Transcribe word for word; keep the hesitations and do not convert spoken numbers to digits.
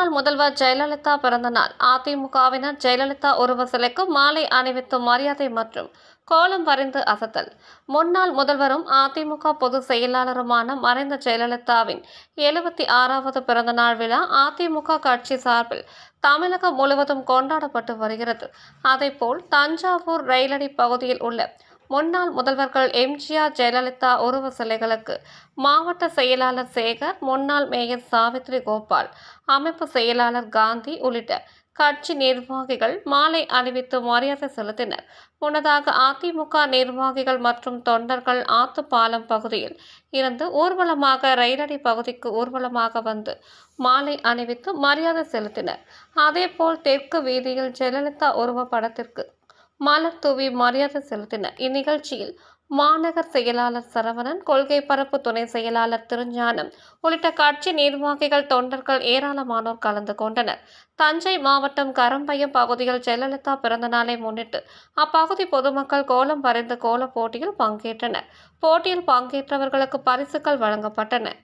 முன்னாள் முதல்வர் ஜெயலலிதா பிறந்தநாள். அதிமுகவினர் ஜெயலலிதா உருவ சிலைக்கு மாலை அணிவித்து மரியாதை மற்றும் கோலம் வரைந்து அசத்தல். முன்னாள் முதல்வரும் அதிமுக பொதுச் செயலாளருமான மறைந்த ஜெயலலிதாவின் எழுபத்தி ஆறாவது பிறந்தநாள் விழா அதிமுக கட்சி சார்பில் தமிழகம் முழுவதும் கொண்டாடப்பட்டு வருகிறது. அதேபோல் தஞ்சாவூர் ரயிலடி பகுதியில் உள்ள முன்னாள் முதல்வர்கள் எம் ஜி ஆர், ஜெயலலிதா உருவ சிலைகளுக்கு மாவட்ட செயலாளர் சேகர், முன்னாள் மேயர் சாவித்ரி கோபால், அமைப்பு செயலாளர் காந்தி உள்ளிட்ட கட்சி நிர்வாகிகள் மாலை அணிவித்து மரியாதை செலுத்தினர். முன்னதாக அதிமுக நிர்வாகிகள் மற்றும் தொண்டர்கள் ஆத்துப்பாலம் பகுதியில் இருந்து ஊர்வலமாக ரயிலடி பகுதிக்கு ஊர்வலமாக வந்து மாலை அணிவித்து மரியாதை செலுத்தினர். அதேபோல் தெற்கு வீதியில் ஜெயலலிதா உருவ படத்திற்கு மலர் தூவி மரியாதை செலுத்தினர். இந்நிகழ்ச்சியில் மாநகர் செயலாளர் சரவணன், கொள்கை பரப்பு துணை செயலாளர் திருஞானம் உள்ளிட்ட கட்சி நிர்வாகிகள், தொண்டர்கள் ஏராளமானோர் கலந்து கொண்டனர். தஞ்சை மாவட்டம் கரம்பயம் பகுதியில் ஜெயலலிதா பிறந்தநாளை முன்னிட்டு அப்பகுதி பொதுமக்கள் கோலம் வரைந்து கோல போட்டியில் பங்கேற்றனர். போட்டியில் பங்கேற்றவர்களுக்கு பரிசுகள் வழங்கப்பட்டன.